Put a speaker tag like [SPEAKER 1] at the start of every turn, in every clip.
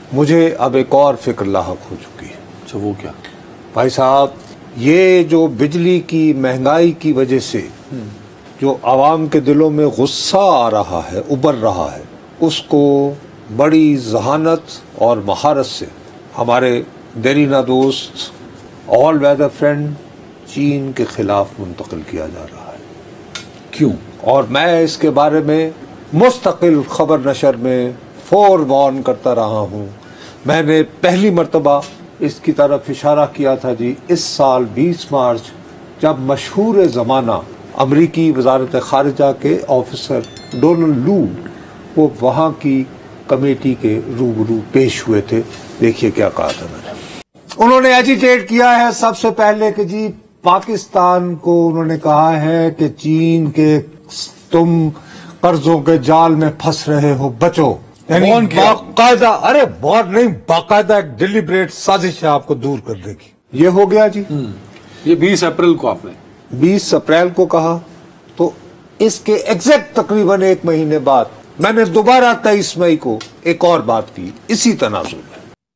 [SPEAKER 1] مجھے اب ایک اور فکر لاحق ہو چکی ہے۔
[SPEAKER 2] اچھا، وہ کیا؟
[SPEAKER 1] بھائی صاحب، یہ جو بجلی کی مہنگائی کی وجہ سے جو عوام کے دلوں میں غصہ آ رہا ہے، ابھر رہا ہے، اس کو بڑی ذہانت اور مہارت سے ہمارے دیرینہ دوست آل ویدر فرینڈ چین کے خلاف منتقل کیا جا رہا ہے۔
[SPEAKER 2] کیوں؟
[SPEAKER 1] اور میں اس کے بارے میں مستقل خبر نشر میں فور وارن کرتا رہا ہوں۔ میں نے پہلی مرتبہ اس کی طرف اشارہ کیا تھا جی اس سال 20 مارچ، جب مشہور زمانہ امریکی وزارت خارجہ کے آفیسر ڈونلڈ لو وہ وہاں کی کمیٹی کے روبرو پیش ہوئے تھے۔ دیکھیے کیا کہا تھا میں نے۔ انہوں نے ایجیٹیٹ کیا ہے سب سے پہلے کہ جی پاکستان کو انہوں نے کہا ہے کہ چین کے تم قرضوں کے جال میں پھنس رہے ہو، بچو۔ یعنی باقاعدہ، ارے وارن نہیں، باقاعدہ ایک ڈیلیبریٹ سازش ہے آپ کو دور کرنے کی۔ یہ ہو گیا جی۔
[SPEAKER 2] یہ 20 اپریل کو آپ نے
[SPEAKER 1] 20 اپریل کو کہا، تو اس کے ایگزیکٹ تقریباً ایک مہینے بعد میں نے دوبارہ 23 مئی کو ایک اور بات کی اسی تناظر میں۔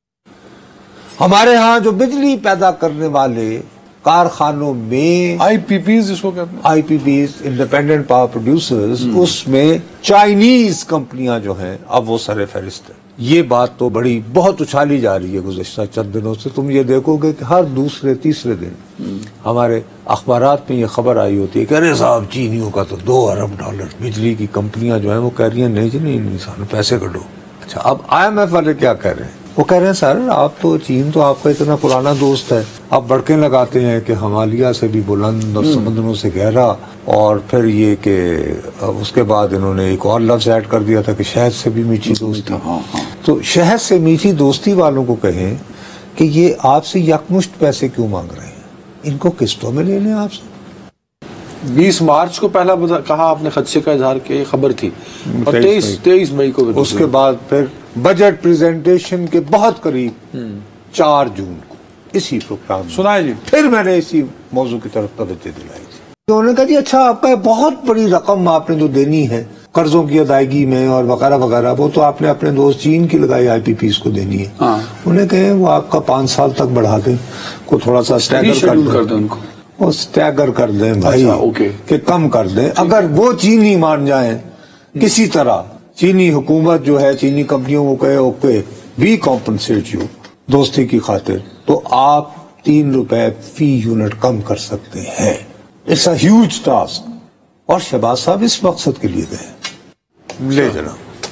[SPEAKER 1] ہمارے ہاں جو بجلی پیدا کرنے والے کارخانوں میں
[SPEAKER 2] آئی پی پیز جس کو کہتے ہیں،
[SPEAKER 1] I P Ps independent power producers, اس میں چائنیز کمپنیاں جو ہیں اب وہ سر فہرست ہیں۔ یہ بات تو بڑی بہت اچھالی جا رہی ہے گزشتہ چند دنوں سے۔ تم یہ دیکھو گے کہ ہر دوسرے تیسرے دن ہمارے اخبارات میں یہ خبر آئی ہوتی ہے کہ ارے صاحب چینیوں کا تو $2 ارب بجلی کی کمپنیاں جو ہیں وہ کہہ رہی ہیں نہیں جی نہیں انسان پیسے کڈو۔ اچھا، اب IMF والے کیا کہہ رہے ہیں؟ وہ کہہ رہے ہیں سر آپ تو چین تو آپ کا اتنا پرانا دوست ہے، آپ بڑکیں لگاتے ہیں کہ ہمالیہ سے بھی بلند اور سمندروں سے گہرا، اور پھر یہ کہ اس کے بعد انہوں نے ایک اور لفظ ایڈ کر دیا تھا کہ شہد سے بھی میٹھی دوستی۔ تو شہد سے میٹھی دوستی والوں کو کہیں کہ یہ آپ سے یکمشت پیسے کیوں مانگ رہے ہیں، ان کو قسطوں میں لے لیں آپ سے۔
[SPEAKER 2] 20 مارچ کو پہلا کہا آپ نے خدشے کا اظہار کیا، یہ خبر تھی، اور 23 مئی کو
[SPEAKER 1] اس کے بعد پھر بجٹ پریزنٹیشن کے بہت قریب 4 جون کو اسی پروگرام
[SPEAKER 2] سنائے جی،
[SPEAKER 1] پھر میں نے اسی موضوع کی طرف توجہ دلائی تھی۔ انہوں نے کہا جی اچھا آپ کا بہت بڑی رقم آپ نے جو دینی ہے قرضوں کی ادائیگی میں اور وغیرہ وغیرہ، وہ تو آپ نے اپنے دوست چین کی لگائی آئی پی پیز کو دینی ہے۔ انہیں کہیں وہ آپ کا 5 سال تک بڑھا دیں، کو تھوڑا سا اسٹیگر کر دیں، ان کو وہ اسٹیگر کر دیں بھائی، کہ کم کر دیں۔ اگر وہ چینی مان جائیں کسی طرح، چینی حکومت جو ہے چینی کمپنیوں کو کہے اوکے وی کمپنسیٹ یو دوستی کی خاطر، تو آپ $3 فی یونٹ کم کر سکتے ہیں۔ اٹس اے ہیوج ٹاسک، اور شہباز صاحب اس مقصد کے لیے گئے۔ لے جناب،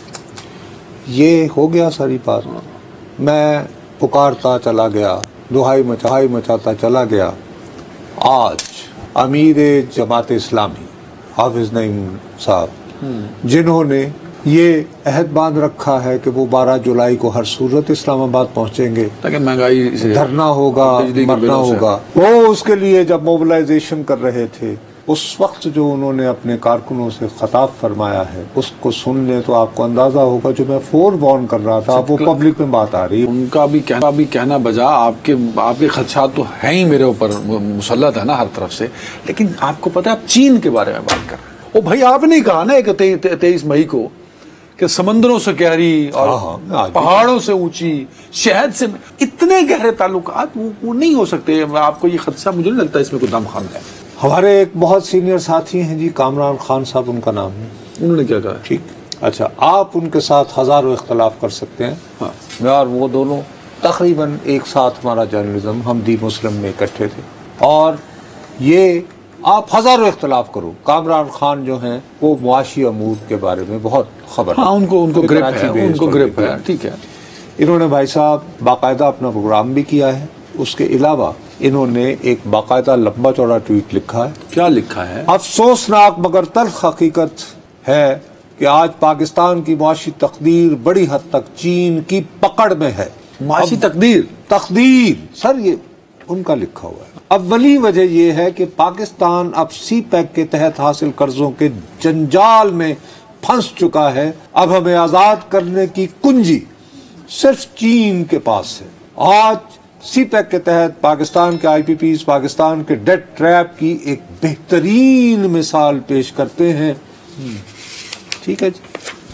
[SPEAKER 1] یہ ہو گیا ساری بات۔ میں پکارتا چلا گیا، دہائی مچاتا چلا گیا۔ آج امیر جماعت اسلامی حافظ نعیم صاحب، جنہوں نے یہ عہد باندھ رکھا ہے کہ وہ 12 جولائی کو ہر صورت اسلام آباد پہنچیں گے،
[SPEAKER 2] تاکہ مہنگائی سے
[SPEAKER 1] دھرنا ہوگا، مرنا ہوگا، وہ اس کے لیے جب موبلائزیشن کر رہے تھے، اس وقت جو انہوں نے اپنے کارکنوں سے خطاب فرمایا ہے اس کو سن لیں تو آپ کو اندازہ ہوگا جو میں فور وارن کر رہا تھا اب وہ پبلک میں بات آ رہی ہے۔
[SPEAKER 2] ان کا بھی کہنا بجا، آپ کے خدشات تو ہیں ہی میرے اوپر مسلط ہے نا ہر طرف سے، لیکن آپ کو پتہ ہے آپ چین کے بارے میں بات کر رہے ہیں۔ وہ بھائی آپ نے کہا نا کہ 23 مئی کو کہ سمندروں سے گہری اور پہاڑوں سے اونچی، شہد سے اتنے گہرے تعلقات وہ نہیں ہو سکتے۔ آپ کو یہ خدشہ، مجھے نہیں لگتا اس میں کوئی دم خند ہے۔
[SPEAKER 1] ہمارے ایک بہت سینئر ساتھی ہیں جی، کامران خان صاحب ان کا نام ہے،
[SPEAKER 2] انہوں نے کیا کہا؟
[SPEAKER 1] ٹھیک، اچھا آپ ان کے ساتھ ہزاروں اختلاف کر سکتے ہیں، میں اور وہ دونوں تقریباً ایک ساتھ ہمارا جرنلزم ہم دی مسلم میں اکٹھے تھے، اور یہ آپ ہزاروں اختلاف کرو، کامران خان جو ہیں وہ معاشی امور کے بارے میں بہت خبر ہے،
[SPEAKER 2] ان کو گرپ ہے، ٹھیک ہے۔
[SPEAKER 1] انہوں نے بھائی صاحب باقاعدہ اپنا پروگرام بھی کیا ہے، اس کے علاوہ انہوں نے ایک باقاعدہ لمبا چوڑا ٹویٹ لکھا ہے۔
[SPEAKER 2] کیا لکھا ہے؟
[SPEAKER 1] افسوسناک مگر تلخ حقیقت ہے کہ آج پاکستان کی معاشی تقدیر بڑی حد تک چین کی پکڑ میں ہے۔
[SPEAKER 2] معاشی
[SPEAKER 1] تقدیر سر یہ ان کا لکھا ہوا ہے۔ اولی وجہ یہ ہے کہ پاکستان اب سی پیک کے تحت حاصل قرضوں کے جنجال میں پھنس چکا ہے، اب ہمیں آزاد کرنے کی کنجی صرف چین کے پاس ہے۔ آج سی پیک کے تحت پاکستان کے آئی پی پیز پاکستان کے ڈیٹ ٹریپ کی ایک بہترین مثال پیش کرتے ہیں۔ ٹھیک ہے جی،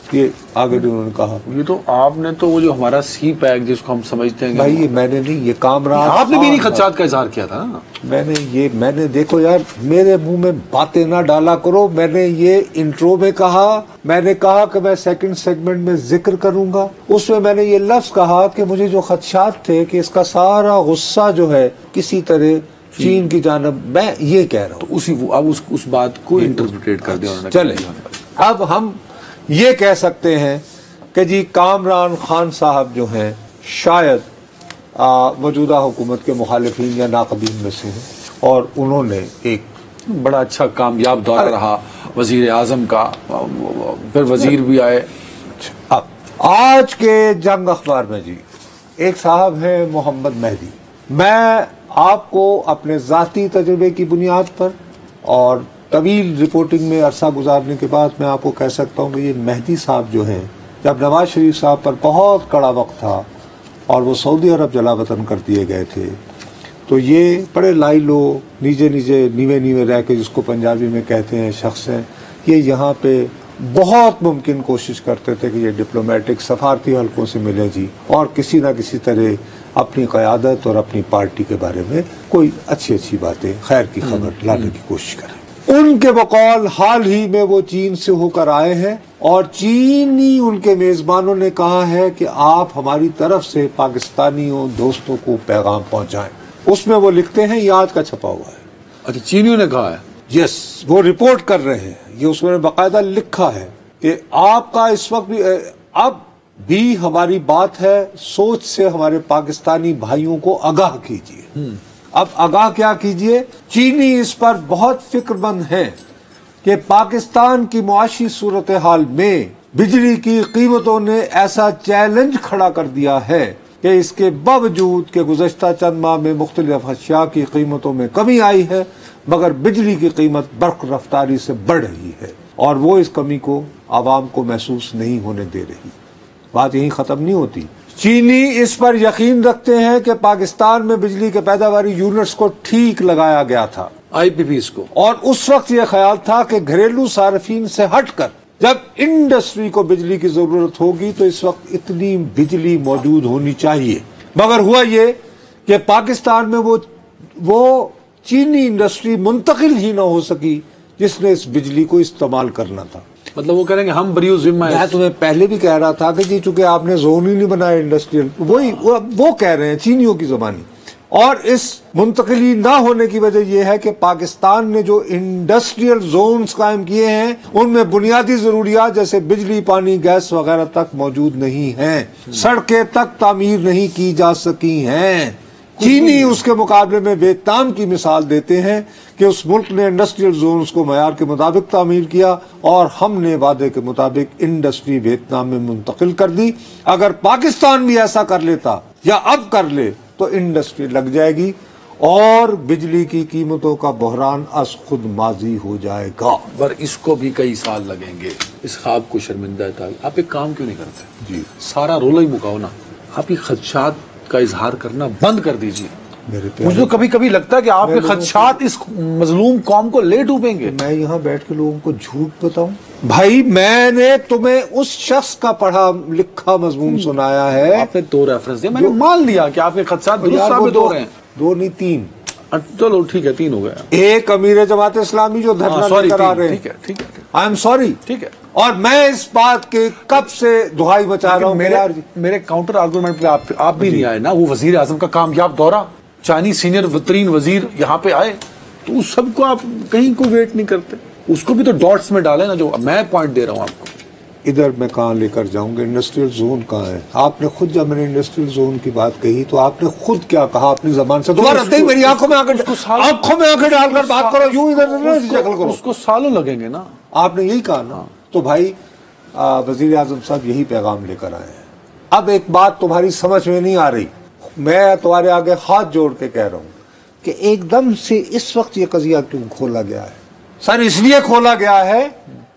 [SPEAKER 1] یہ آگے بھی انہوں نے کہا.
[SPEAKER 2] یہ تو آپ نے تو وہ جو ہمارا سی پیک جس کو ہم سمجھتے ہیں
[SPEAKER 1] بھائی یہ میں نے نہیں, یہ کامران
[SPEAKER 2] آپ نے بھی نہیں خدشات کا اظہار کیا تھا نا.
[SPEAKER 1] میں نے دیکھو یار میرے منہ میں باتیں نہ ڈالا کرو. میں نے یہ انٹرو میں کہا, میں نے کہا کہ میں سیکنڈ سیگمنٹ میں ذکر کروں گا. اس میں نے یہ لفظ کہا کہ مجھے جو خدشات تھے کہ اس کا سارا غصہ جو ہے کسی طرح چین کی جانب, میں یہ کہہ رہا ہوں.
[SPEAKER 2] تو اسی اب اس بات کو انٹرپریٹ کر دیا انہوں نے.
[SPEAKER 1] چلے اب ہم یہ کہہ سکتے ہیں کہ جی کامران خان صاحب جو ہیں شاید موجودہ حکومت کے مخالفین یا ناقدین میں سے ہیں, اور انہوں نے ایک
[SPEAKER 2] بڑا اچھا کامیاب دورہ رہا وزیر اعظم کا, پھر وزیر بھی آئے.
[SPEAKER 1] اب آج کے جنگ اخبار میں جی ایک صاحب ہیں محمد مہدی. میں آپ کو اپنے ذاتی تجربے کی بنیاد پر اور طویل رپورٹنگ میں عرصہ گزارنے کے بعد میں آپ کو کہہ سکتا ہوں کہ یہ مہدی صاحب جو ہیں, جب نواز شریف صاحب پر بہت کڑا وقت تھا اور وہ سعودی عرب جلا وطن کر دیے گئے تھے, تو یہ بڑے لائی لو نیوے رہ کے, جس کو پنجابی میں کہتے ہیں, شخص ہیں. یہ یہاں پہ بہت ممکن کوشش کرتے تھے کہ یہ ڈپلومیٹک سفارتی حلقوں سے ملے جی, اور کسی نہ کسی طرح اپنی قیادت اور اپنی پارٹی کے بارے میں کوئی اچھی باتیں, خیر کی خبر لانے کی کوشش کریں. ان کے بقول حال ہی میں وہ چین سے ہو کر آئے ہیں, اور چینی ان کے میزبانوں نے کہا ہے کہ آپ ہماری طرف سے پاکستانیوں دوستوں کو پیغام پہنچائیں. اس میں وہ لکھتے ہیں, یہ آج کا چھپا ہوا ہے.
[SPEAKER 2] اچھا چینیوں نے کہا ہے؟
[SPEAKER 1] یس, وہ رپورٹ کر رہے ہیں. یہ اس میں باقاعدہ لکھا ہے کہ آپ کا اس وقت بھی اب بھی ہماری بات ہے, سوچ سے ہمارے پاکستانی بھائیوں کو آگاہ کیجیے. اب آگاہ کیا کیجئے, چینی اس پر بہت فکر مند ہیں کہ پاکستان کی معاشی صورتحال میں بجلی کی قیمتوں نے ایسا چیلنج کھڑا کر دیا ہے کہ اس کے باوجود کہ گزشتہ چند ماہ میں مختلف اشیاء کی قیمتوں میں کمی آئی ہے, مگر بجلی کی قیمت برق رفتاری سے بڑھ رہی ہے, اور وہ اس کمی کو عوام کو محسوس نہیں ہونے دے رہی. بات یہیں ختم نہیں ہوتی. چینی اس پر یقین رکھتے ہیں کہ پاکستان میں بجلی کے پیداواری یونٹس کو ٹھیک لگایا گیا تھا,
[SPEAKER 2] آئی پی پیز کو,
[SPEAKER 1] اور اس وقت یہ خیال تھا کہ گھریلو صارفین سے ہٹ کر جب انڈسٹری کو بجلی کی ضرورت ہوگی تو اس وقت اتنی بجلی موجود ہونی چاہیے. مگر ہوا یہ کہ پاکستان میں وہ چینی انڈسٹری منتقل ہی نہ ہو سکی جس نے اس بجلی کو استعمال کرنا تھا.
[SPEAKER 2] مطلب وہ کہہ رہے ہیں کہ ہم بریو ذمہ ہیں.
[SPEAKER 1] میں تمہیں پہلے بھی کہہ رہا تھا کہ جی چونکہ آپ نے زون ہی نہیں بنایا انڈسٹریل, وہ کہہ رہے ہیں چینیوں کی زبانی. اور اس منتقلی نہ ہونے کی وجہ یہ ہے کہ پاکستان نے جو انڈسٹریل زونز قائم کیے ہیں ان میں بنیادی ضروریات جیسے بجلی, پانی, گیس وغیرہ تک موجود نہیں ہیں, سڑکیں تک تعمیر نہیں کی جا سکی ہیں. چینی اس کے مقابلے میں ویتنام کی مثال دیتے ہیں کہ اس ملک نے انڈسٹریل زونز کو معیار کے مطابق تعمیر کیا, اور ہم نے وعدے کے مطابق انڈسٹری ویتنام میں منتقل کر دی. اگر پاکستان بھی ایسا کر لیتا یا اب کر لے تو انڈسٹری لگ جائے گی اور بجلی کی قیمتوں کا بحران از خود ماضی ہو جائے گا.
[SPEAKER 2] پر اس کو بھی کئی سال لگیں گے, اس خواب کو شرمندہ تھا. آپ ایک کام کیوں نہیں کرتے
[SPEAKER 1] جی,
[SPEAKER 2] سارا رولا ہی مکاؤ نا, آپ کی خدشات کا اظہار کرنا بند کر دیجیے. مجھے تو کبھی کبھی لگتا ہے کہ آپ کے خدشات اس مظلوم قوم کو لے ڈوبیں گے.
[SPEAKER 1] میں یہاں بیٹھ کے لوگوں کو جھوٹ بتاؤں؟ بھائی میں نے تمہیں اس شخص کا پڑھا لکھا مضمون سنایا ہے.
[SPEAKER 2] آپ نے 2 ریفرنس دیا, میں نے مان لیا کہ آپ کے خدشات درست ثابت ہو رہے ہیں.
[SPEAKER 1] 2 نہیں 3.
[SPEAKER 2] چلو ٹھیک ہے 3 ہو گیا.
[SPEAKER 1] ایک امیر جماعت اسلامی جو دھرنا لے کر آ رہے ہیں,
[SPEAKER 2] ٹھیک ہے
[SPEAKER 1] آئی ایم سوری,
[SPEAKER 2] ٹھیک ہے,
[SPEAKER 1] اور میں اس بات کے کب سے دہائی مچا رہا ہوں.
[SPEAKER 2] میرے کاؤنٹر آرگومنٹ پہ آپ بھی نہیں آئے نا. وہ وزیر اعظم کا کامیاب دورہ, چائنیز سینئر ترین وزیر یہاں پہ آئے, تو اس سب کو آپ کہیں کو ویٹ نہیں کرتے. اس کو بھی تو ڈاٹس میں ڈالے نا, جو میں پوائنٹ دے رہا ہوں آپ کو.
[SPEAKER 1] ادھر میں کہاں لے کر جاؤں گا, انڈسٹریل زون کہاں ہے؟ آپ نے خود, جب میں نے انڈسٹریل زون کی بات کہی تو آپ نے خود کیا کہا اپنی زبان سے؟ دوبارہ میری آنکھوں میں آنکھیں ڈال کر بات کرو, یوں ادھر شکل کرو.
[SPEAKER 2] اس کو سالوں لگیں گے نا.
[SPEAKER 1] آپ نے یہی کہا نا. تو بھائی وزیر اعظم صاحب یہی پیغام لے کر آئے ہیں. اب ایک بات تمہاری سمجھ میں نہیں آ رہی, میں تمہارے آگے ہاتھ جوڑ کے کہہ رہا ہوں کہ ایک دم سے اس وقت یہ قضیہ کیوں کھولا گیا ہے؟ سر اس لیے کھولا گیا ہے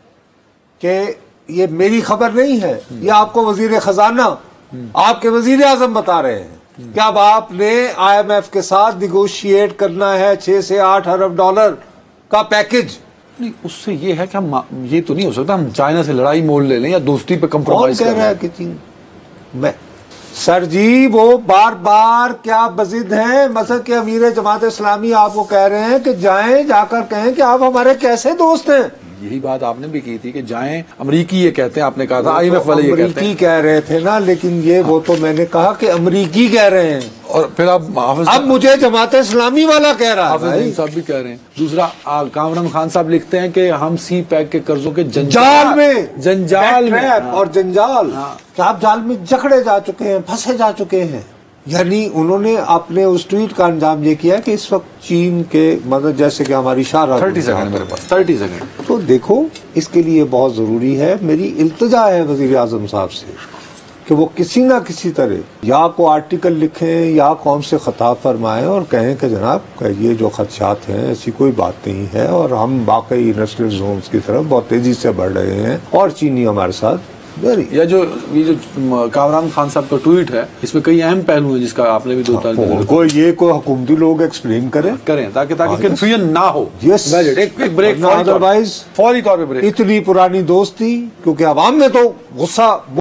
[SPEAKER 1] کہ یہ میری خبر نہیں ہے, یہ آپ کو وزیر خزانہ, آپ کے وزیر اعظم بتا رہے ہیں کہ اب آپ نے آئی ایم ایف کے ساتھ نیگوشیٹ کرنا ہے 6 سے 8 ارب ڈالر کا پیکج,
[SPEAKER 2] نہیں اس سے یہ ہے کہ ہم یہ تو نہیں ہو سکتا ہم چائنا سے لڑائی مول لے لیں یا دوستی پہ
[SPEAKER 1] کون
[SPEAKER 2] کمپرومائز
[SPEAKER 1] کہہ
[SPEAKER 2] کر
[SPEAKER 1] رہا
[SPEAKER 2] لیں.
[SPEAKER 1] ہے کہ چین میں سر جی وہ بار بار کیا بضد ہیں، مثلا کہ امیر جماعت اسلامی آپ کو کہہ رہے ہیں کہ جائیں جا کر کہیں کہ آپ ہمارے کیسے دوست ہیں.
[SPEAKER 2] یہی بات آپ نے بھی کی تھی کہ جائیں، امریکی یہ کہتے ہیں، آپ نے کہا تھا IMF والے یہ کہتے
[SPEAKER 1] امریکی
[SPEAKER 2] ہیں،
[SPEAKER 1] کہہ رہے تھے نا، لیکن یہ وہ تو میں نے کہا کہ امریکی کہہ رہے ہیں،
[SPEAKER 2] اور پھر آپ
[SPEAKER 1] اب مجھے جماعت اسلامی والا کہہ رہا
[SPEAKER 2] حافظ
[SPEAKER 1] ہے.
[SPEAKER 2] الدین صاحب بھی کہہ رہے ہیں. دوسرا کامران خان صاحب لکھتے ہیں کہ ہم سی پیک کے قرضوں کے
[SPEAKER 1] جنجال میں اور جنجال کہ آپ جال میں جکڑے جا چکے ہیں، پھنسے جا چکے ہیں. یعنی انہوں نے اپنے اس ٹویٹ کا انجام یہ کیا کہ اس وقت چین کے مطلب جیسے کہ ہماری شاہراہ
[SPEAKER 2] 30 سیکنڈ میرے پاس 30 سیکنڈ.
[SPEAKER 1] تو دیکھو اس کے لیے بہت ضروری ہے، میری التجا ہے وزیر اعظم صاحب سے کہ وہ کسی نہ کسی طرح یا کو آرٹیکل لکھیں یا قوم سے خطاب فرمائیں اور کہیں کہ جناب یہ جو خدشات ہیں ایسی کوئی بات نہیں ہے اور ہم واقعی انڈسٹریل زونز کی طرف بہت تیزی سے بڑھ رہے ہیں اور چینی ہمارے ساتھ.
[SPEAKER 2] یا جو کامران خان صاحب کا ٹویٹ ہے اس میں کئی اہم پہلو ہیں جس کا آپ نے بھی
[SPEAKER 1] یہ کوئی حکومتی لوگ ایکسپلین کریں
[SPEAKER 2] تاکہ کنفیوژن نہ ہو.
[SPEAKER 1] ایک بریک، ادروائز
[SPEAKER 2] فوری طور پہ بریک.
[SPEAKER 1] اتنی پرانی دوستی کیونکہ عوام میں تو غصہ